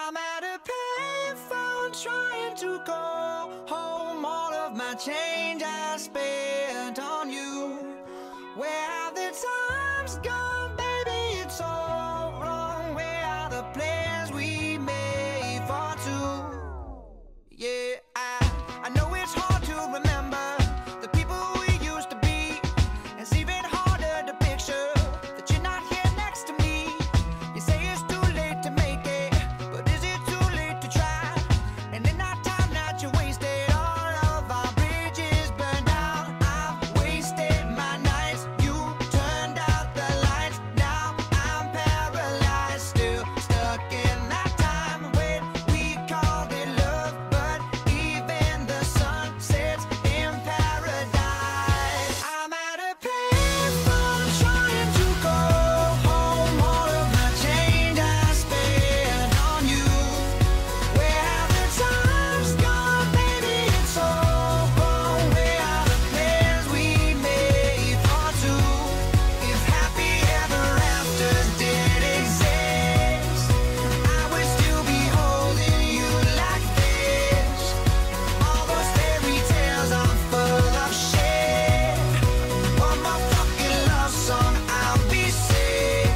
I'm at a payphone trying to go home. All of my change I spent on you. Where have the times gone, baby? It's all wrong. Where are the plans we made for two? Yeah, I know it's hard to remember the people we used to be. It's even harder to picture that you're not here next to me. You say it's too late to make it, but is it too late to try? And in that time that you wasted, all of our bridges burned down. I've wasted my nights, you turned out the lights. Now I'm paralyzed, still stuck in that time when we called it love. But even the sun sets in paradise. I'm at a payphone trying to go home. All of my change I spent on you. Where have the times gone, baby? It's all wrong. Where are the plans we made for two? If happy ever afters did exist, I would still be holding you like this. All those fairy tales are full of shit. One more fucking love song, I'll be sick.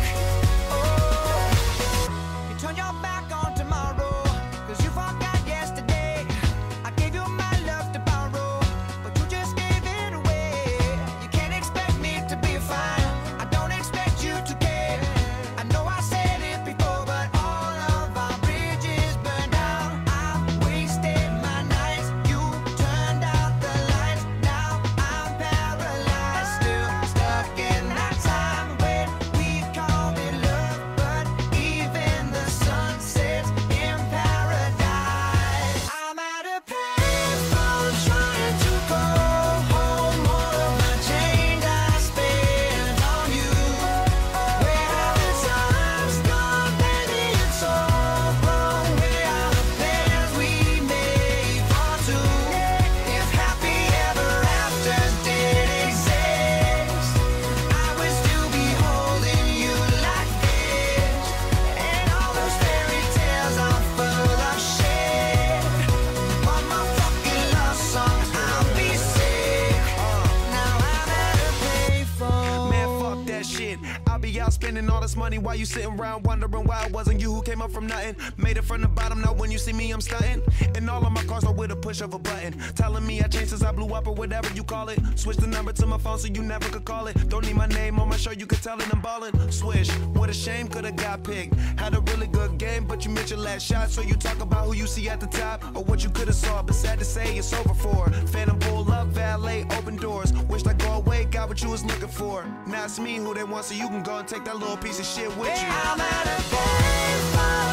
Oh, you turn your back on tomorrow, 'cause you forgot yesterday. I gave you my love to borrow, but you just gave it away. You can't expect me to be fine, I don't expect you to care. I know I said it before, but all of our bridges burned down. I've wasted my nights, you turned out the lights. Now I'm paralyzed, still stuck in that time when we called it love. But even the sun sets in paradise. I'm at a payphone trying to go home. All of my change I spent on you. Where have the times gone, baby? It's all wrong. Where are the plans we made for two? If happy ever afters did exist, I would still be holding you like this. And all those fairy tales are full of shit. One more fucking love song, I'll be sick. Now I'm at a payphone. Man, fuck that shit. I'll be out spending all this money while you sitting around wondering why it wasn't you who came up from nothing. Made it from the bottom, now when you see me, I'm stunting. And all of my cars are with a push of a button. Telling me I changed since I blew up or whatever you call it. Switch the number to my phone so you never could call it. Don't need my name on my shirt, you could tell it I'm ballin'. Swish, what a shame, could've got picked. Had a really good game, but you missed your last shot. So you talk about who you see at the top or what you could've saw. But sad to say, it's over for. Phantom pull up, valet, open doors. Wished I go away, got what you was looking for. Now it's me who they want, so you can go and take that little piece of shit with you. I'm at a payphone